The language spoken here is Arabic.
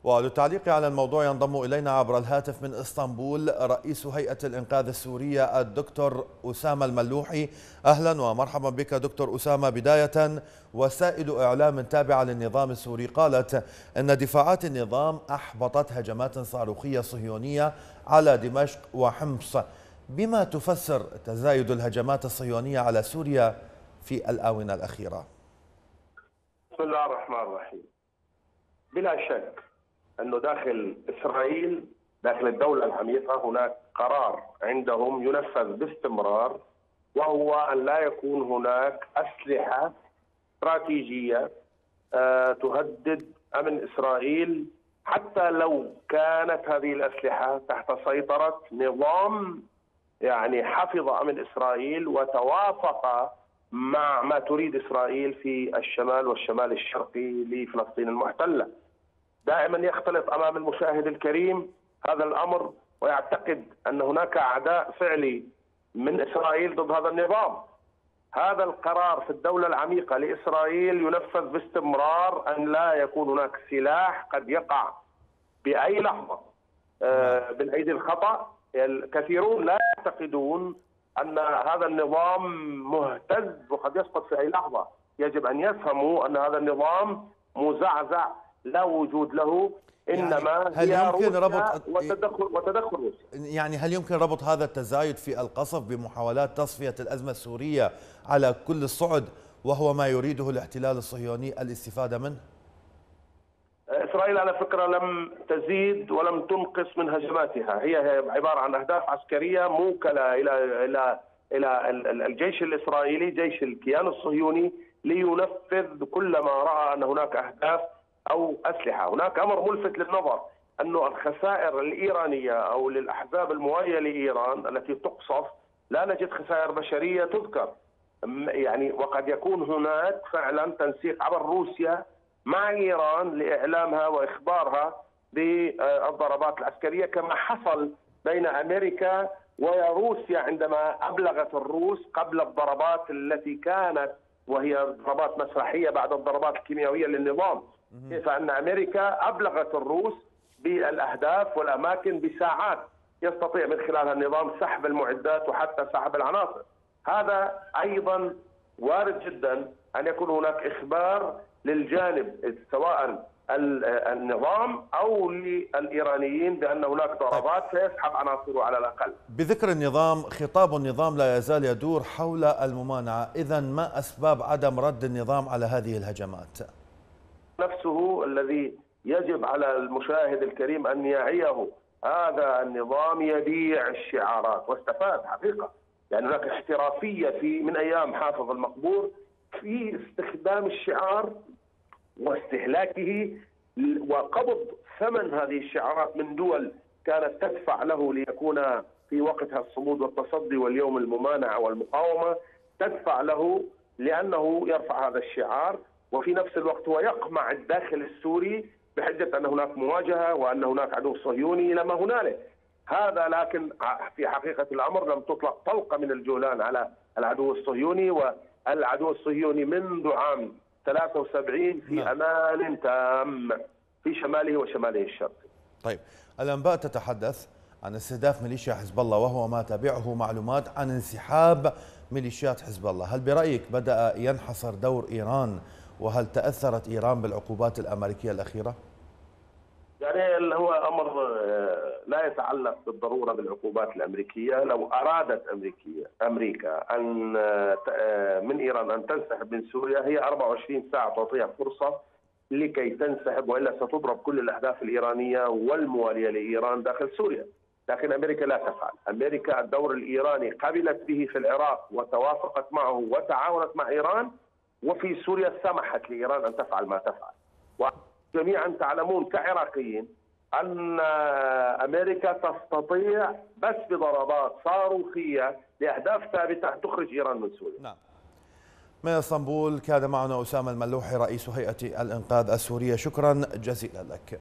وللتعليق على الموضوع ينضم إلينا عبر الهاتف من إسطنبول رئيس هيئة الإنقاذ السورية الدكتور أسامة الملوحي. أهلا ومرحبا بك دكتور أسامة. بداية، وسائل إعلام تابعة للنظام السوري قالت أن دفاعات النظام أحبطت هجمات صاروخية صهيونية على دمشق وحمص. بما تفسر تزايد الهجمات الصهيونية على سوريا في الآونة الأخيرة؟ بسم الله الرحمن الرحيم. بلا شك أنه داخل إسرائيل، داخل الدولة العميقة، هناك قرار عندهم ينفذ باستمرار، وهو أن لا يكون هناك أسلحة استراتيجية تهدد أمن إسرائيل، حتى لو كانت هذه الأسلحة تحت سيطرة نظام حفظ أمن إسرائيل وتوافق مع ما تريد إسرائيل في الشمال والشمال الشرقي لفلسطين المحتلة. دائما يختلط أمام المشاهد الكريم هذا الأمر ويعتقد أن هناك أعداء فعلي من إسرائيل ضد هذا النظام. هذا القرار في الدولة العميقة لإسرائيل ينفذ باستمرار، أن لا يكون هناك سلاح قد يقع بأي لحظة بالأيدي الخطأ. الكثيرون لا يعتقدون أن هذا النظام مهتز وقد يسقط في أي لحظة. يجب أن يفهموا أن هذا النظام مزعزع لا وجود له، إنما هل هي يمكن ربط وتدخل روسيا. هل يمكن ربط هذا التزايد في القصف بمحاولات تصفية الأزمة السورية على كل الصعد، وهو ما يريده الاحتلال الصهيوني الاستفادة منه؟ إسرائيل على فكرة لم تزيد ولم تنقص من هجماتها، هي عبارة عن أهداف عسكرية موكلة إلى الجيش الإسرائيلي، جيش الكيان الصهيوني، لينفذ كل ما رأى أن هناك أهداف أو أسلحة. هناك أمر ملفت للنظر، أنه الخسائر الإيرانية أو للأحزاب الموالية لإيران التي تقصف لا نجد خسائر بشرية تذكر. وقد يكون هناك فعلا تنسيق عبر روسيا مع إيران لإعلامها وإخبارها بالضربات العسكرية، كما حصل بين أمريكا وروسيا عندما أبلغت الروس قبل الضربات التي كانت، وهي ضربات مسرحية بعد الضربات الكيميائية للنظام. كيف أن أمريكا أبلغت الروس بالأهداف والأماكن بساعات يستطيع من خلالها النظام سحب المعدات وحتى سحب العناصر. هذا أيضا وارد جدا أن يكون هناك إخبار للجانب سواء النظام أو للإيرانيين بأن هناك ضربات سيسحب عناصره على الأقل. بذكر النظام، خطاب النظام لا يزال يدور حول الممانعة. إذن ما أسباب عدم رد النظام على هذه الهجمات؟ نفسه الذي يجب على المشاهد الكريم أن يعيه. هذا النظام يبيع الشعارات واستفاد حقيقة. هناك احترافية من أيام حافظ المقبور في استخدام الشعار واستهلاكه وقبض ثمن هذه الشعارات من دول كانت تدفع له ليكون في وقتها الصمود والتصدي، واليوم الممانعة والمقاومة تدفع له لأنه يرفع هذا الشعار، وفي نفس الوقت هو يقمع الداخل السوري بحجة أن هناك مواجهة وأن هناك عدو صهيوني إلى ما هنالك. هذا لكن في حقيقة الأمر لم تطلق طلقة من الجولان على العدو الصهيوني، والعدو الصهيوني منذ عام 73 في أمان تام في شماله وشماله الشرقي. طيب، الأنباء تتحدث عن استهداف ميليشيا حزب الله، وهو ما تبعه معلومات عن انسحاب ميليشيات حزب الله. هل برأيك بدأ ينحصر دور إيران؟ وهل تأثرت إيران بالعقوبات الأمريكية الأخيرة؟ هو أمر لا يتعلق بالضرورة بالعقوبات الأمريكية. لو أرادت أمريكا أن من إيران أن تنسحب من سوريا، هي 24 ساعة تعطيها فرصة لكي تنسحب، وإلا ستضرب كل الأهداف الإيرانية والموالية لإيران داخل سوريا. لكن أمريكا لا تفعل. أمريكا الدور الإيراني قبلت به في العراق وتوافقت معه وتعاونت مع إيران، وفي سوريا سمحت لإيران أن تفعل ما تفعل. وجميعا تعلمون كعراقيين أن أمريكا تستطيع بس بضربات صاروخية لأهداف ثابتة أن تخرج إيران من سوريا. نعم. من اسطنبول كان معنا أسامة الملوحي رئيس هيئة الإنقاذ السورية. شكرا جزيلا لك.